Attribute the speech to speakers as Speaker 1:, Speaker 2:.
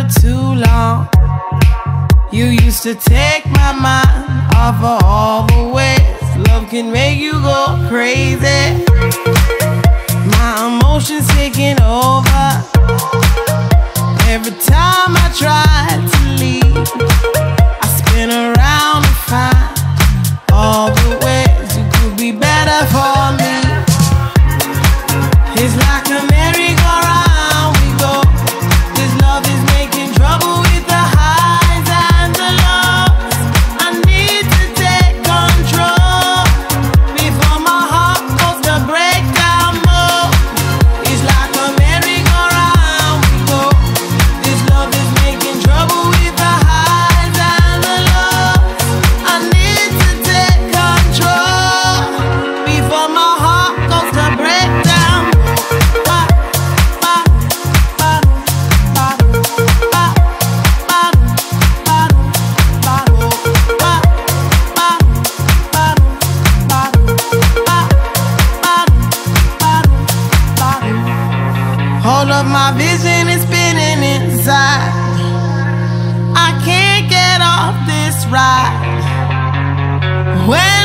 Speaker 1: too long. You used to take my mind off of all the ways love can make you go crazy. My emotions taking over. Every time I try to leave, I spin around to find all the ways you could be better for me. It's like a merry-go-round we go. This love is making trouble with the highs and the lows. I need to take control before my heart goes to breakdown mode. It's like a merry-go-round we go. This love is making trouble with the highs and the lows. I need to take control before my heart goes to breakdown. Hold up, my vision is spinning inside. I can't get off this ride. When